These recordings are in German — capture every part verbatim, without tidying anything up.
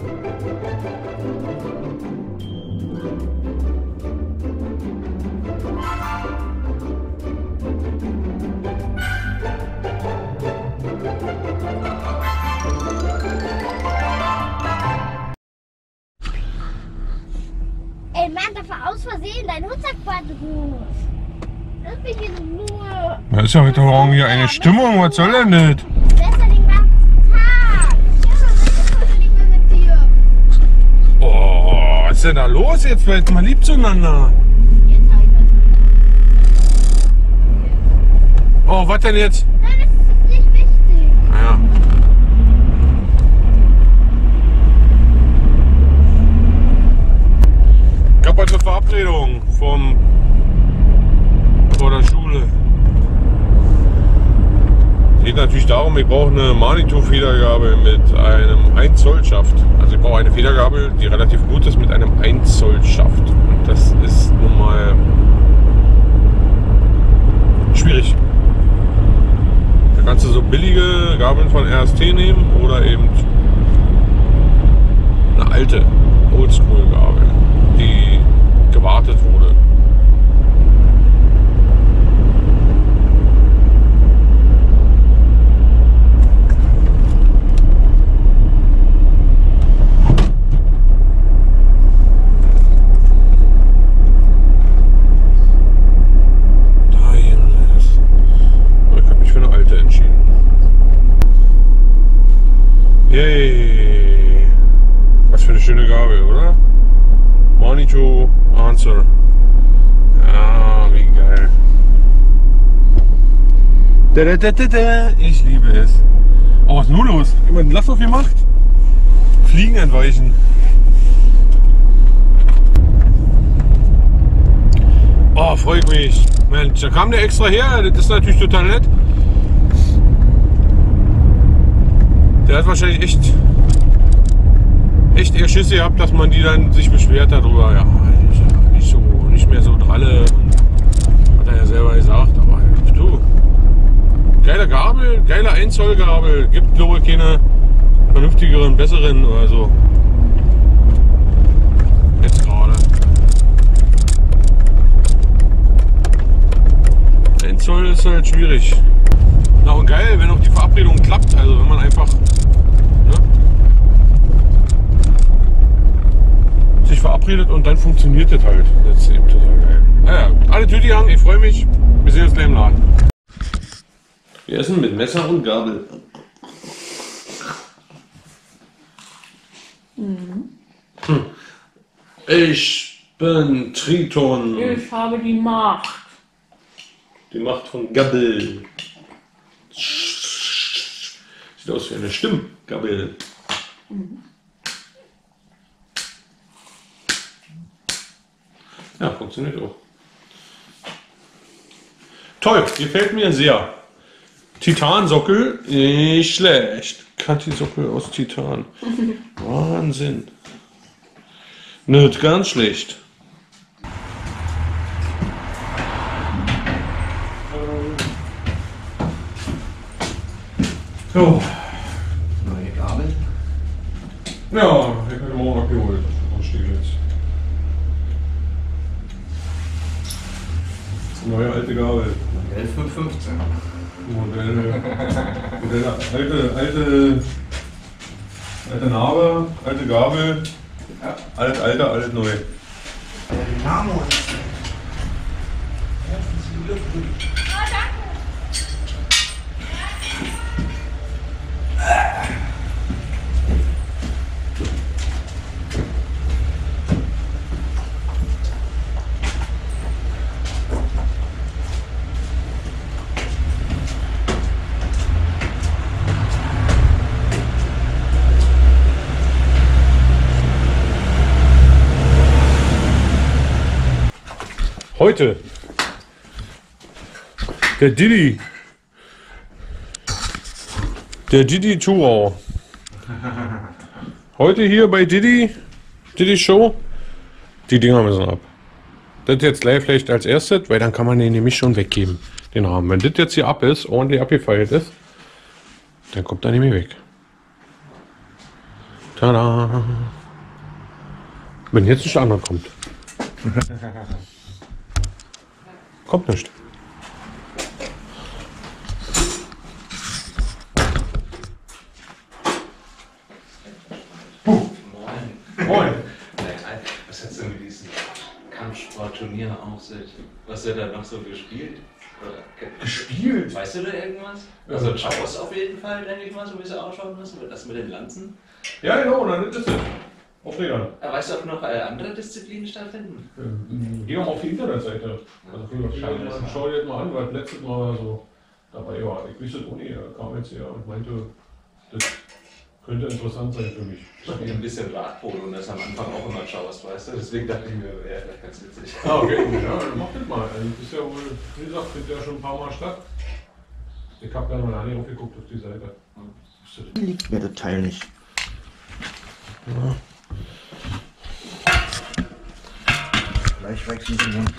Ey Mann, da war aus Versehen dein Rucksackbandruf. Das bin ich nur. Da ist ja heute Morgen hier eine Stimmung, was soll denn das? Besser den ganzen Tag. Ja, was ist heute nicht mehr mit dir? Oh, was ist denn da los jetzt? Seid mal lieb zueinander. Jetzt hab ich was. Oh, was denn jetzt? Nein, das ist nicht wichtig. Naja. Ich habe heute eine Verabredung vom vor der Schule. Es geht natürlich darum, ich brauche eine Manitou-Federgabel mit einem eins Zoll Schaft. Also ich brauche eine Federgabel, die relativ gut ist mit einem eins Zoll Schaft. Und das ist nun mal schwierig. Da kannst du so billige Gabeln von R S T nehmen oder eben eine alte Oldschool-Gabel, die gewartet wurde. Yay! Was für eine schöne Gabel, oder? Manitou Answer. Ah, wie geil. Da, da, da, da, da. Ich liebe es. Oh, was ist nun los? Jemand einen Lass auf gemacht? Fliegen entweichen. Oh, freue ich mich. Mensch, da kam der extra her. Das ist natürlich total nett. Der hat wahrscheinlich echt, echt eher Schiss gehabt, dass man die dann sich beschwert darüber. Ja, nicht so, nicht mehr so dralle. Hat er ja selber gesagt. Aber du, geile Gabel, geile eins Zoll Gabel. Gibt glaube ich keine vernünftigeren, besseren oder so. Jetzt gerade. eins Zoll ist halt schwierig. Na und geil, wenn auch die Verabredung klappt, also wenn man einfach ne, sich verabredet und dann funktioniert das halt. Das ist eben total geil. Naja, alle Tüte gehangen, ich freue mich. Wir sehen uns gleich im Laden. Wir essen mit Messer und Gabel. Mhm. Hm. Ich bin Triton. Ich habe die Macht. Die Macht von Gabel. Sieht aus wie eine Stimmgabel. Mhm. Ja, funktioniert auch. Toll, gefällt mir sehr. Titansockel, nicht schlecht. Kantisockel aus Titan. Wahnsinn. Nicht ganz schlecht. So. Neue Gabel? Ja, ich habe morgen abgeholt. Wo steht jetzt? Neue alte Gabel. Modell fünf fünfzehn. Modelle. Modelle. Alte, alte, alte Narbe, alte Gabel. Ja. Alt, alter, alt, neu. Der Dynamo ist. Herzlichen Glückwunsch. Heute der Didi, der Didi Tour. Heute hier bei Didi, Didi Show. Die Dinger müssen ab. Das jetzt gleich vielleicht als erstes, weil dann kann man den nämlich schon weggeben, den Rahmen. Wenn das jetzt hier ab ist, ordentlich abgefeilt ist, dann kommt er nicht mehr weg. Tada! Wenn jetzt nicht einer kommt. Kommt nicht. Moin. Moin. Was hast du mit diesen Kampfsportturnieren auf sich? Was wird da noch so gespielt? Oder- Gespielt? Weißt du da irgendwas? Ja. Also Chaos auf jeden Fall, denke ich mal, so wie sie ausschauen müssen. Das mit den Lanzen. Ja, genau, dann ist es. Aufreger. Ja, weißt du, ob noch äh, andere Disziplinen stattfinden? Geh doch mal auf die Internetseite. Also für schau dir das mal an, weil letztes Mal so dabei war. Ich wusste es auch nicht, er kam jetzt her und meinte, das könnte interessant sein für mich. Ich spiele ein bisschen Radpolo und das am Anfang auch immer Chaos, weißt du? Deswegen dachte ich mir, ja, das ist ganz witzig. Ah, okay, ja, dann mach das mal. Also, das ist ja wohl, wie gesagt, findet ja schon ein paar Mal statt. Ich habe da mal nicht aufgeguckt auf die Seite. Liegt mir das Teil nicht. Ja. Gleich wechseln sie dann.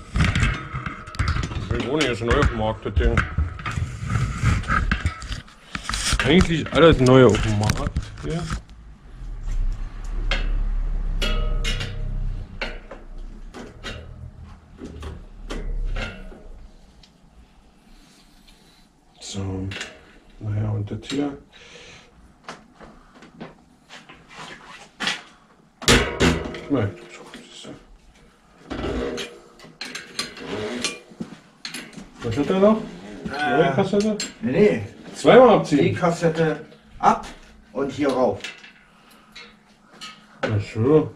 Ich wohne hier schon neu auf dem Markt, das Ding. Eigentlich alles neu auf dem Markt hier. So, naja, und das hier. Nein, so, siehst du. Was hat er noch? Neue Kassette? Nee, nee. Zweimal Die abziehen. Kassette ab und hier rauf. Ach so.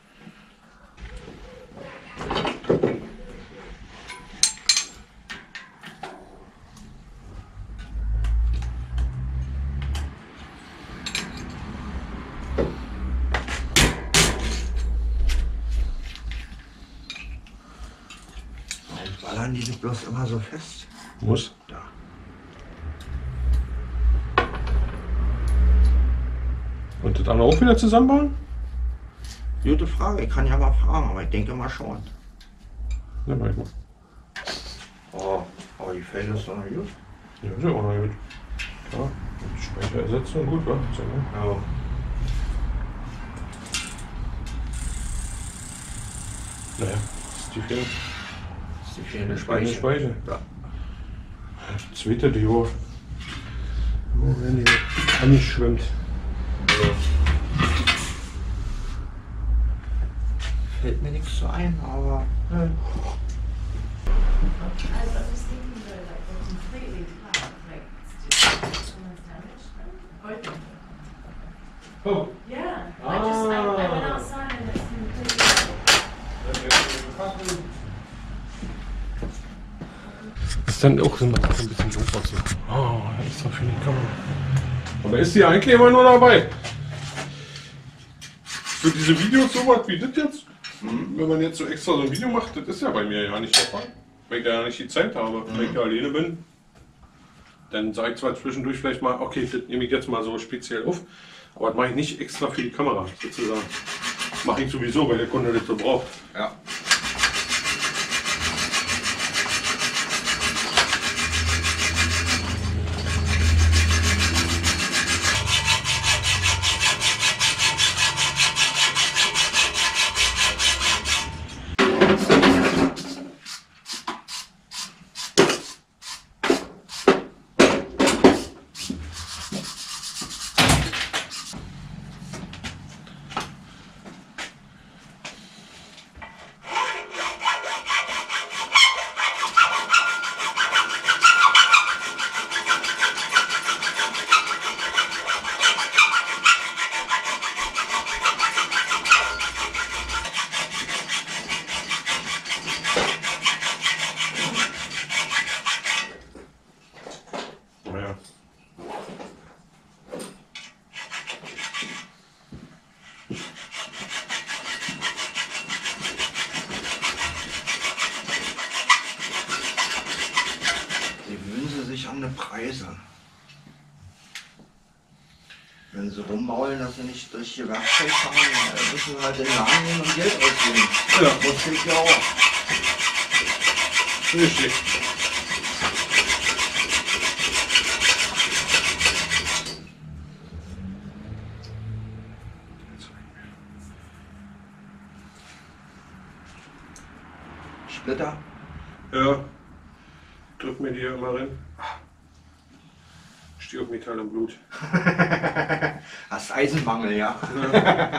Warum ballern die sich bloß immer so fest? Muss. Da. Und das andere auch wieder zusammenbauen? Gute Frage, ich kann ja mal fragen, aber ich denke mal schon. Ja, mach ich mal. Oh, aber die Felge ist doch noch gut. Ja, ist ja auch noch gut. Ja, Speicher ersetzen und gut, wa? So, ne? Ja. Naja, das ist die fehlende, Das ist die fehlende fehlende Speicher. Speicher. Ja. Zweite Dior. Oh, wenn die anschwimmt. Fällt mir nichts so ein, aber. Ja. I was thinking though, like they're completely flat, like it's just almost damaged. Open. Oh. Yeah. I just I, I went outside and it's completely. Das ist dann auch so ein bisschen doof aus. So. Oh, extra für die Kamera. Aber ist die eigentlich immer nur dabei? Für diese Videos sowas wie das jetzt? Hm? Wenn man jetzt so extra so ein Video macht, das ist ja bei mir ja nicht der Fall. Weil ich ja nicht die Zeit habe, mhm. Wenn ich ja alleine bin. Dann sage ich zwar zwischendurch vielleicht mal, okay, das nehme ich jetzt mal so speziell auf. Aber das mache ich nicht extra für die Kamera, sozusagen. Mache ich sowieso, weil der Kunde das so braucht. Ja. Naja. Gewöhnen Sie sich an die Preise. Wenn Sie rummaulen, dass Sie nicht durch Ihr Werkzeug fahren, dann müssen Sie halt den Laden nehmen und Geld ausgeben. Ja. Das kriegt ja auch. Richtig. Splitter. Ja. Drück mir die hier immer rein. Stehe auf Metall und Blut. Hast Eisenmangel, ja. Ja.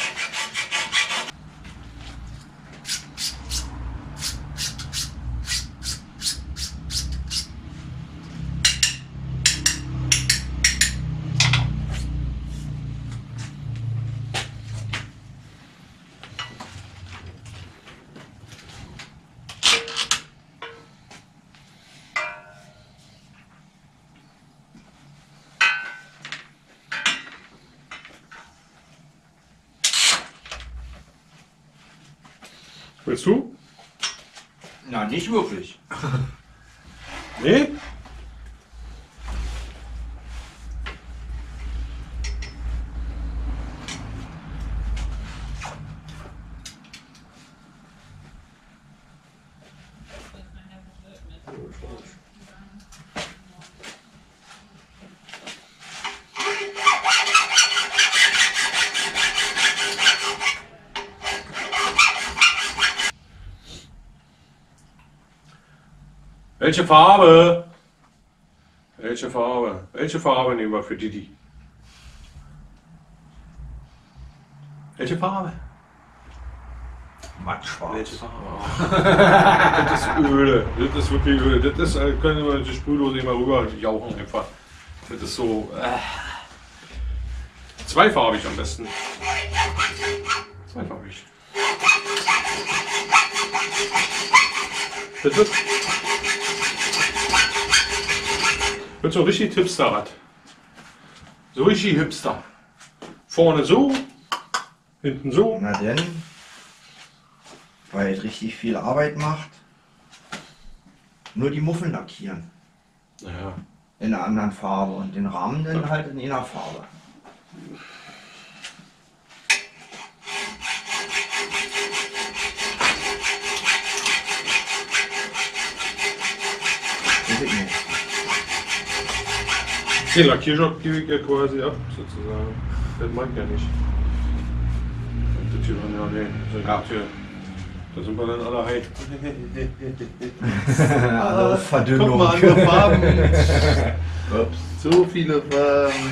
Willst du? Na, nicht wirklich. Nee? Welche Farbe? Welche Farbe? Welche Farbe nehmen wir für Didi? Welche Farbe? Mattschwarz. Welche Farbe? Das ist Öle. Das ist wirklich Öle. Das ist, äh, können wir die Sprühdose immer rüber jauchen einfach. Das ist so. Äh. Zweifarbig am besten. Zweifarbig. Das wird, wird so richtig Hipsterrad. So richtig Hipster. Vorne so, hinten so. Na denn, weil es richtig viel Arbeit macht, nur die Muffen lackieren. Naja. In einer anderen Farbe und den Rahmen dann halt in einer Farbe. Das ist nicht. Den Lackierjob gebe ich ja quasi ab, sozusagen. Das mag ich ja nicht. Das hier dann, ja, nee. Das Ja. hier. Da sind wir dann alle high. Andere Verdünnung. Guck mal, andere Farben. Ups. So viele Farben.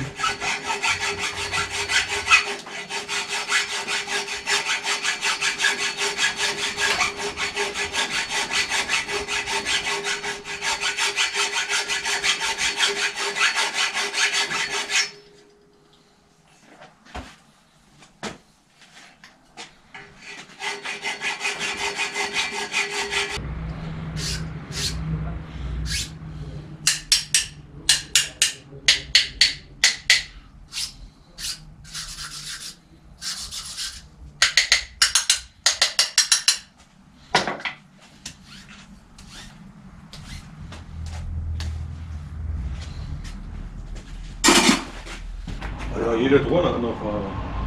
Ja, jede Drohne eine andere Farbe.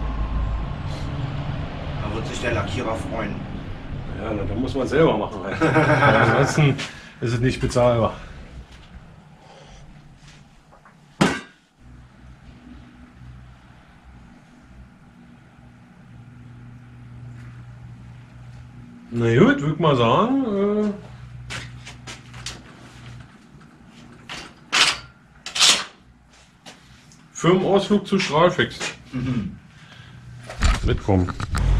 Da wird sich der Lackierer freuen. Ja, na, da muss man selber machen. Halt. Ansonsten ist es nicht bezahlbar. Na gut, würde ich mal sagen. Äh Firmenausflug zu Strahlfix. Mhm. Mitkommen.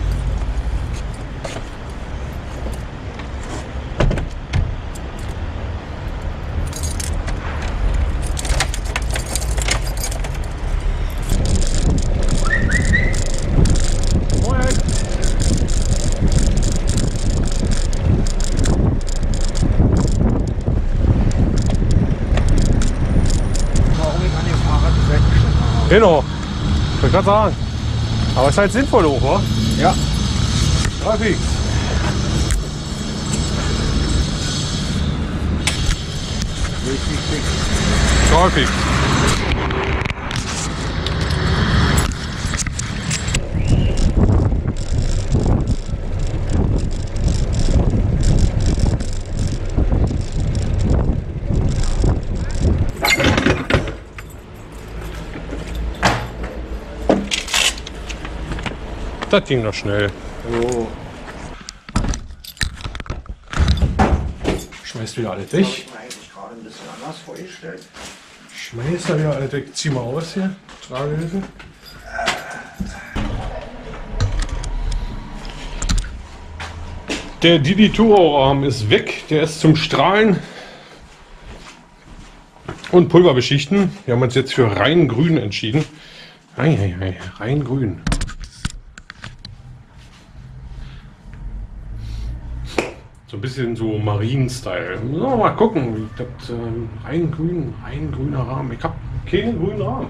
Warum ich an dem Fahrrad weggeschnitten habe. Genau. Ich wollte gerade sagen. Aber es ist halt sinnvoll hoch, wa? Ja. Trafik. Richtig dick. Trafik. Das ging noch schnell. Oh. schmeißt wieder alles Das habe weg. ich mir eigentlich gerade ein bisschen anders vorgestellt. Schmeißt da wieder alles weg. Zieh mal aus hier. Tragehilfe. Der Didi Turo-Arm ist weg. Der ist zum Strahlen und Pulverbeschichten. Wir haben uns jetzt für rein grün entschieden. Ei, ei, ei, rein grün. So ein bisschen so Marien-Style. So, mal gucken. Ich glaub, ähm, rein grün, rein grüner Rahmen. Ich habe keinen grünen Rahmen.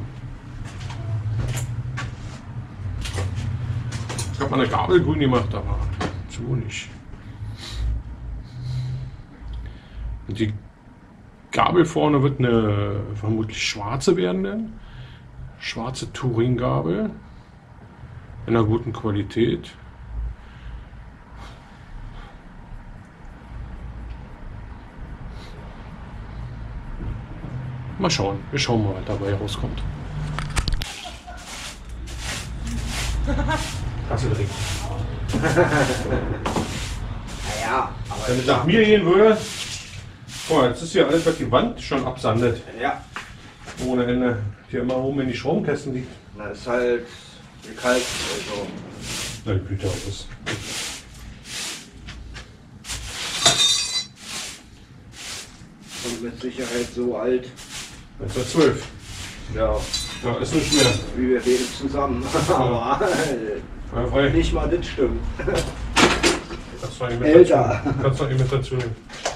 Ich habe mal eine Gabel grün gemacht, aber so nicht. Und die Gabel vorne wird eine vermutlich schwarze werden, denn schwarze Touring-Gabel in einer guten Qualität. Mal schauen, wir schauen mal, was dabei rauskommt. Hast du direkt. Naja, aber Wenn es nach mir gehen würde, guck mal, jetzt ist hier alles, was die Wand schon absandet. ja, Ohne Ende. Hier immer oben in die Schraubenkästen liegt. na ist halt gekalt. Also. Na, die Blüte auch ist. Und mit Sicherheit so alt, neunzehnhundertzwölf. ja, Ja, ist nicht mehr. wie wir beide zusammen. Aber Ja, frei. nicht mal das stimmt. Kannst du noch Älter. Imitation. Kannst du noch Imitation nehmen.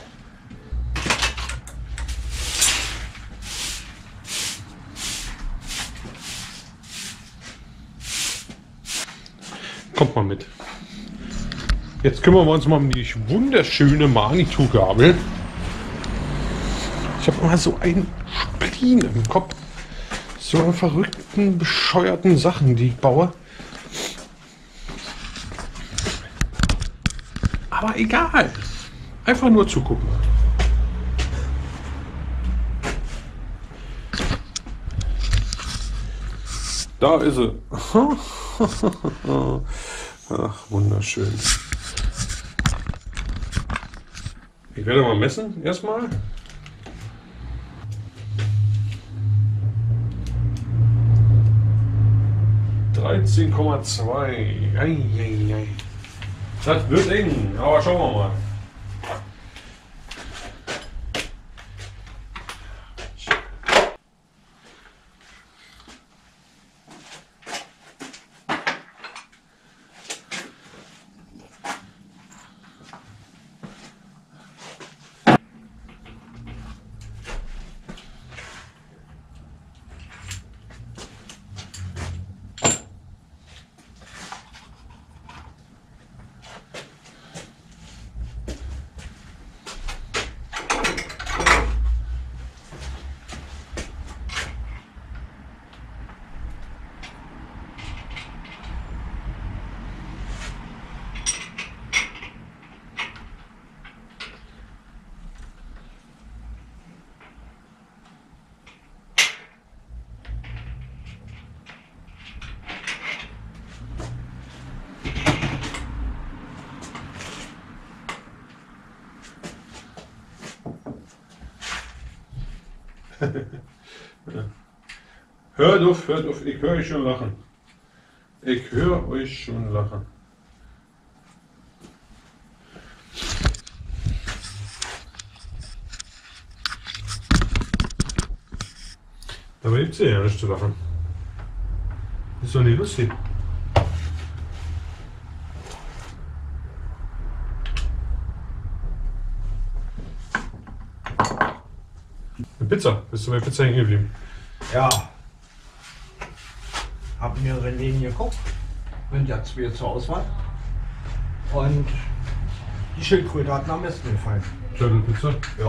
Kommt mal mit. Jetzt kümmern wir uns mal um die wunderschöne Manitou-Gabel. Ich habe immer so einen Spleen im Kopf. So an verrückten, bescheuerten Sachen, die ich baue. Aber egal. Einfach nur zugucken. Da ist sie. Ach, wunderschön. Ich werde mal messen erstmal. dreizehn Komma zwei. Eieiei. Das wird eng, aber schauen wir mal. Hört auf, hört auf, ich höre euch schon lachen. Ich höre euch schon lachen. Aber gibt es ja nichts zu lachen. Ist doch nicht lustig. Eine Pizza, bist du bei Pizza hängen geblieben? Ja. Hab mehrere Läden geguckt. Sind ja zwei zur Auswahl. Und die Schildkröte hat mir am besten gefallen. Turtle Pizza? Ja.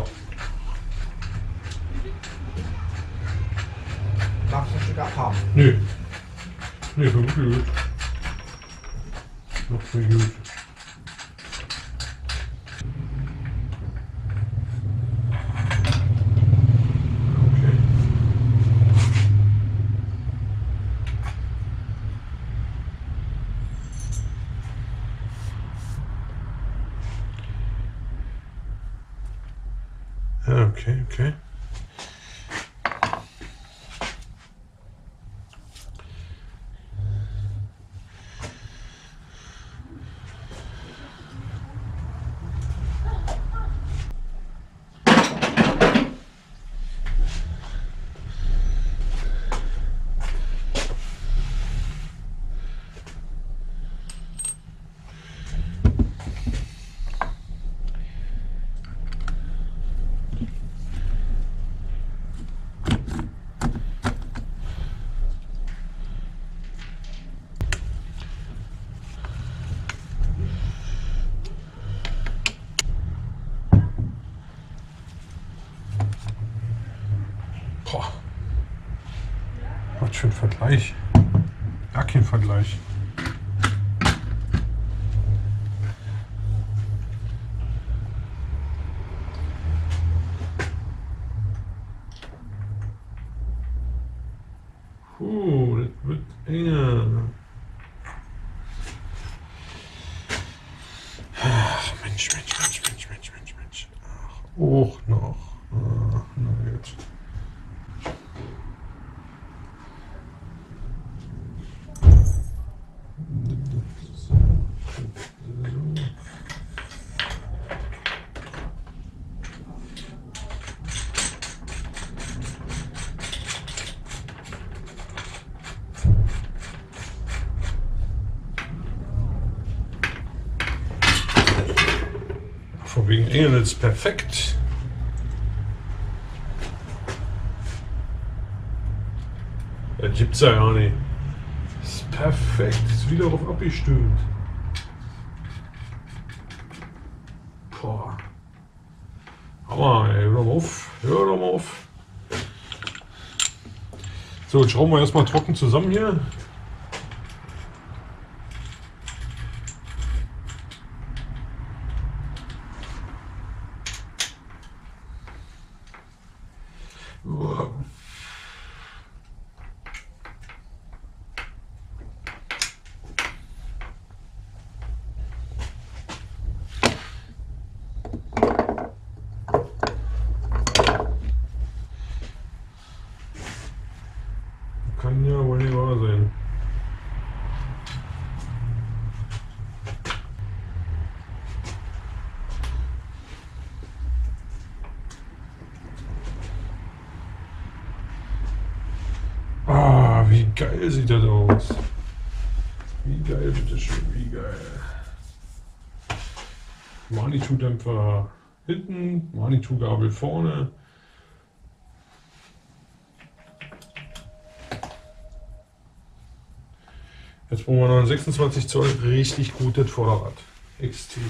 Darfst du ein Stück abhaben? Nö. Nö, für gut. Noch für gut. Ja, okay, okay. Boah. Was für ein Vergleich. Gar kein Vergleich. Puh, das wird enger. Ach, Mensch, Mensch, Mensch, Mensch, Mensch, Mensch, Mensch. Ach, auch noch. Ach, na jetzt. Von wegen Engel ist perfekt. Das gibt's ja gar nicht. Ist perfekt. Ist wieder drauf abgestimmt. Boah. Hammer, ey. Hör doch mal auf. Hör doch mal auf. So, jetzt schrauben wir erstmal trocken zusammen hier. Kann ja wohl nicht wahr sein. Ah, wie geil sieht das aus. Wie geil, bitteschön, wie geil. Manitou-Dämpfer hinten, Manitou-Gabel vorne. Jetzt brauchen wir noch ein sechsundzwanzig Zoll richtig gutes Vorderrad. X T.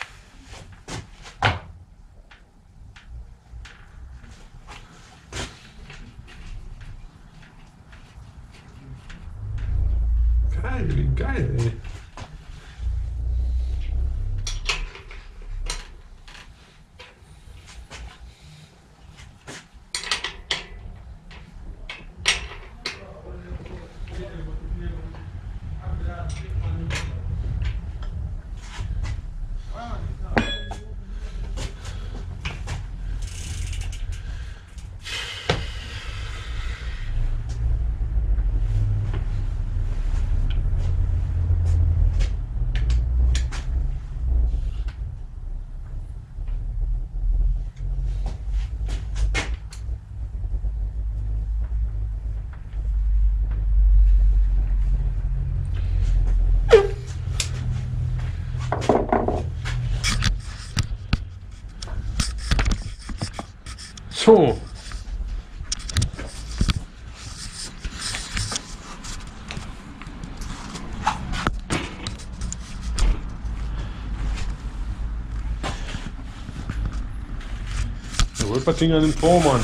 Geil, wie geil, ey. So. Der Wolpertinger nimmt Vormann.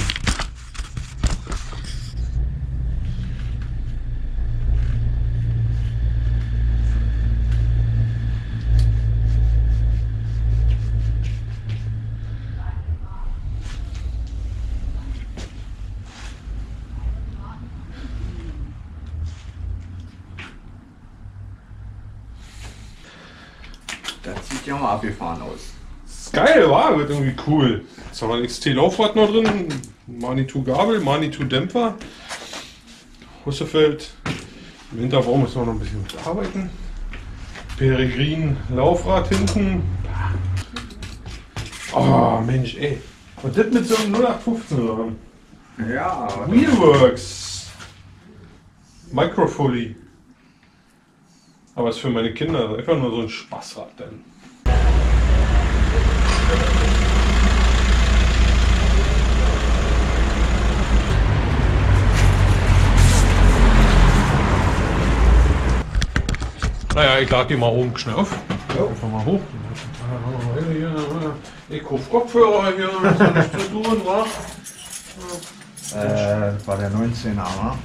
Das sieht ja mal abgefahren aus. geil, war, wird irgendwie cool. Jetzt haben wir ein X T-Laufrad noch drin, Manitou Gabel, Manitou Dämpfer, Hussefeld. Im Hinterbaum müssen wir noch ein bisschen arbeiten. Peregrin Laufrad hinten. Oh Mensch, ey. Und das mit so einem null acht fünfzehn oder? Ja, Wheelworks. Microfoley. Aber ist für meine Kinder einfach nur so ein Spaßrad dann. Naja, ich lade die mal oben schnell auf. Ja. Einfach mal hoch. Ich kaufe Kopfhörer hier, das hat nichts zu tun, wa? Äh, das war der neunzehner, wa?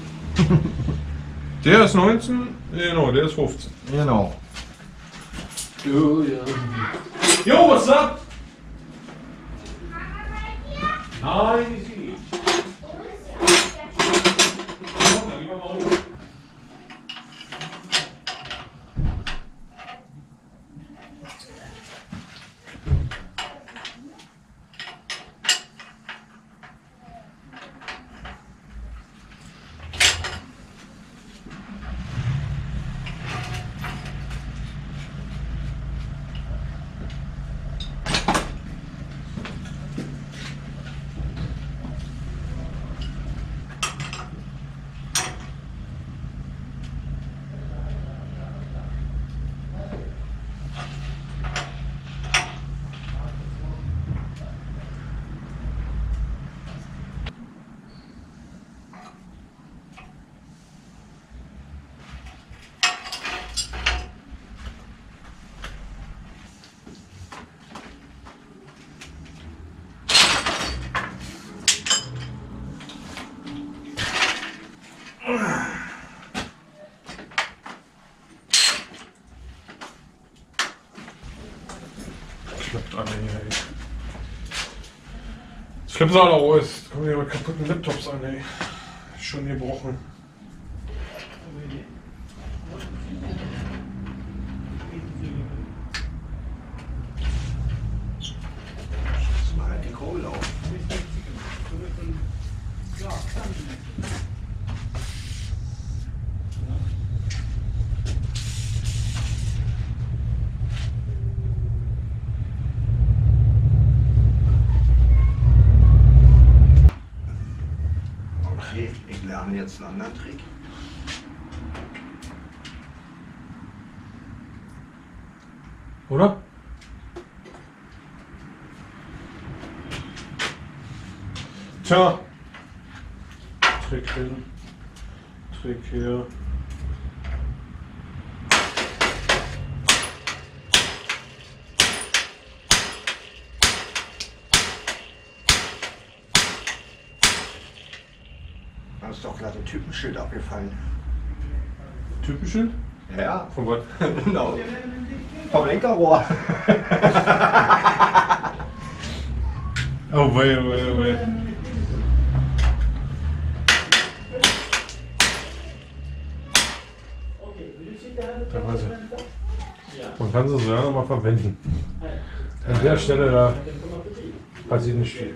Der ist neunzehn, genau, der ist fünfzehn. Genau. Jo, ja. Jo, what's up? Nein, ich sehe nicht. Klappt alle hier, ey. Jetzt flippen sie alle aus. Jetzt kommen hier mal kaputten Laptops an, ey. Schon gebrochen. Das war halt die Kohle auf. Okay, ich lerne jetzt einen anderen Trick. Oder? Tja. Trick hin. Trick hier. Da ist doch gerade ein Typenschild abgefallen. Typische? Ja, Von was? genau. Vom Lenkerrohr. Oh wei, oh wei, oh wei. Da war sie. Man kann sie so lange mal verwenden. An der Stelle da passiert nicht viel.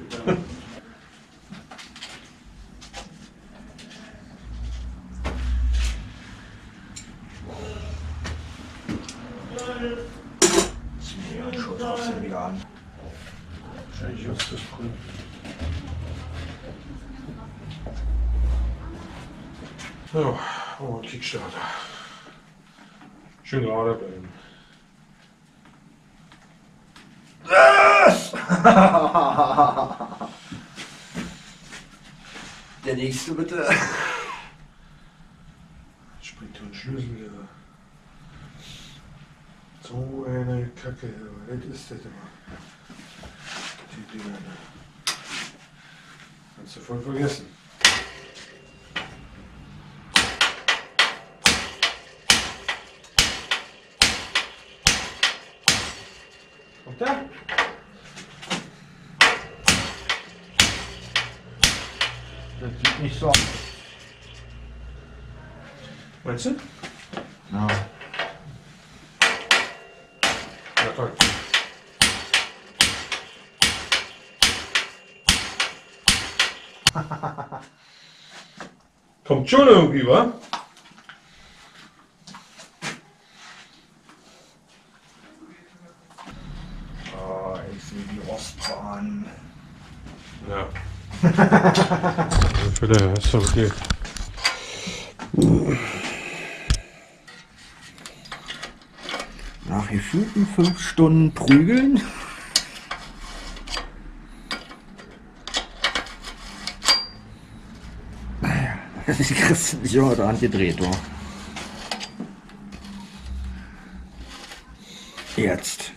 Schutz aus dem wieder an. Wahrscheinlich ist das cool. Ja, oh, Kickstarter. Schön gerade bleiben. Der nächste bitte. Springt und Schlüssel hier. So eine Kacke, was ist das immer? Die Dinger. Kannst du voll vergessen. Und da? Das sieht nicht so aus. Meinst du? Ja. Ja, toll. Kommt schon irgendwie, wa? Oh, ich sehe die Ostbahn. Ja. Für der ist doch okay. Nach gefühlten fünf Stunden Prügeln. Die kriegst du nicht immer dran gedreht, oder? Jetzt.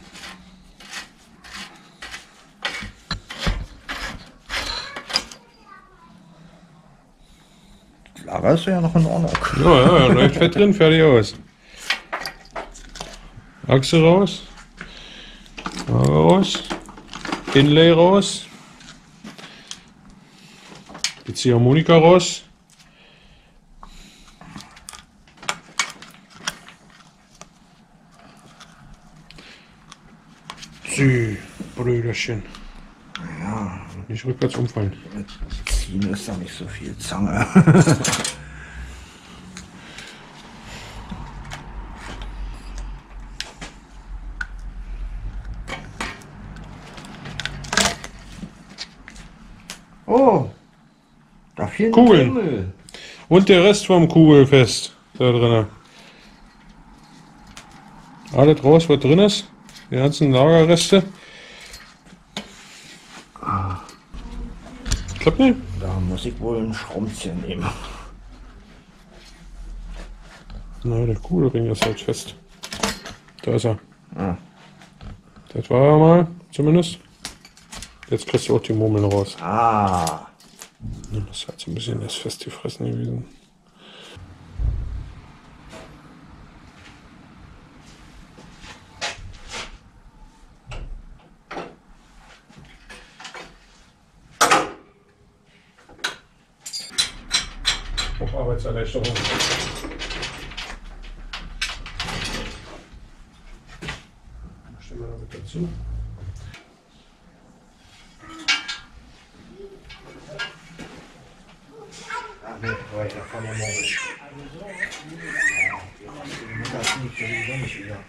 Das Lager ist ja noch in Ordnung. Ja, ja, ja, läuft fett drin, fertig aus. Achse raus. Lager raus. Inlay raus. Jetzt die Harmonika raus. Sü, Brüderchen. Ja, Nicht rückwärts umfallen. mit Ziehen ist da nicht so viel Zange. Oh, da fehlen Kugeln. Krümel. Und der Rest vom Kugelfest da drin. Alles raus, was drin ist. Die ganzen Lagerreste. Klappt nicht? Da muss ich wohl ein Schraubenzieher nehmen. Na, der Kugelring ist halt fest. Da ist er. Ah. Das war er mal, zumindest. Jetzt kriegst du auch die Murmeln raus. Ah. Ja, das ist halt so ein bisschen das festgefressen gewesen. Auf Arbeitserleichterung. Stellen wir da mit dazu. Ach nee, weiter von der Murmel. Das liegt sowieso nicht wieder.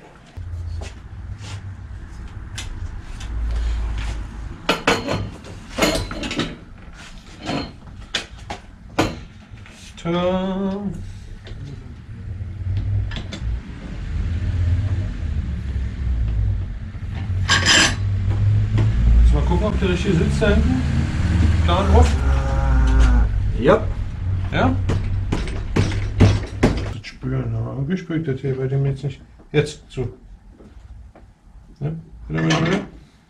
Tada! Jetzt mal gucken, ob der richtige sitzt da hinten. Plan auf. Ja. Ja? Das spüren, aber irgendwie spürt das hier bei dem jetzt nicht. Jetzt, so. Ja, wieder, wieder, wieder.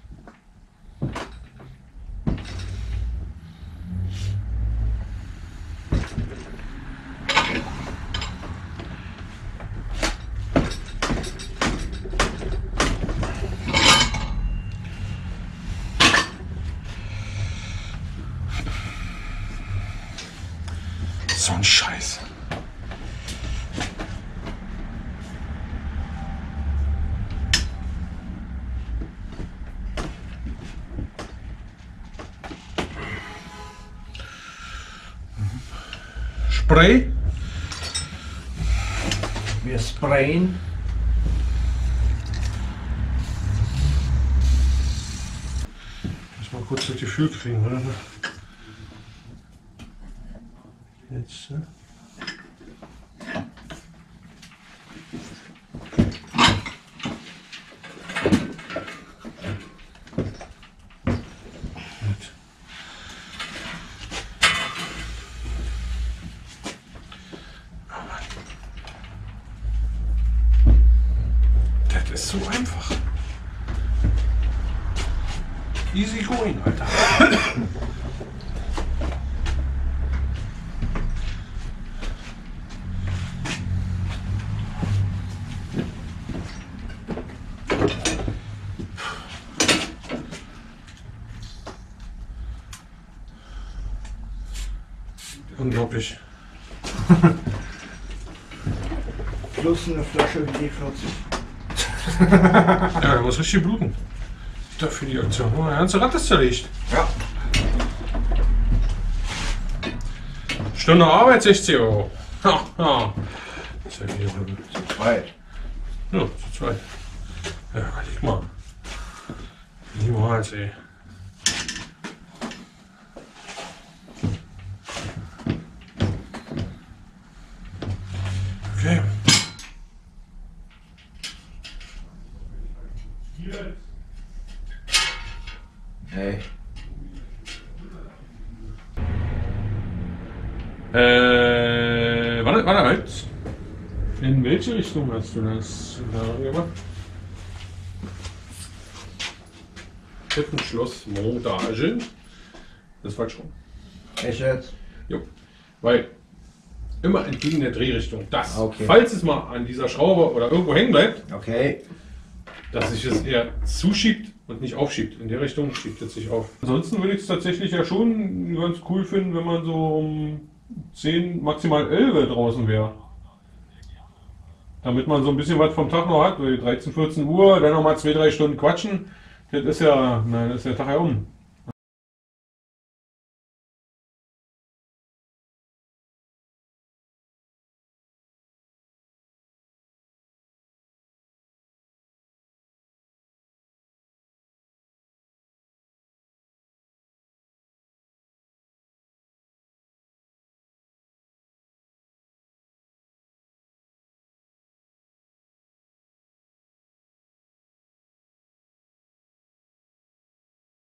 So ein Scheiß. Spray. Wir sprayen. Muss mal kurz das Gefühl kriegen, oder? Jetzt. Ne? Das ist so einfach. Easy going, Alter. Unglaublich. Plus eine Flasche W D vierzig. Ja, der muss richtig bluten. Dafür die Aktion. Oh, der ganze Rad ist zerlegt. Ja. Stunde Arbeit sechzig Euro. Ha, ha. Das ist ja hier mal Zu zweit. ja, zu zweit. Ja, guck mal. Niemals, ey. Okay. Hey. Äh, warte, warte, halt. In welche Richtung hast du das da gemacht? Treppenschlossmontage. Das ist falsch rum. Echt jetzt? Jo. Weil immer entgegen der Drehrichtung. Das, Okay. falls es mal an dieser Schraube oder irgendwo hängen bleibt, Okay. dass sich es eher zuschiebt und nicht aufschiebt. In der Richtung schiebt es sich auf. Ansonsten würde ich es tatsächlich ja schon ganz cool finden, wenn man so um zehn, maximal elf draußen wäre. Damit man so ein bisschen was vom Tag noch hat, weil dreizehn, vierzehn Uhr, dann noch mal zwei, drei Stunden quatschen. Das ist ja, na, das ist der Tag ja um.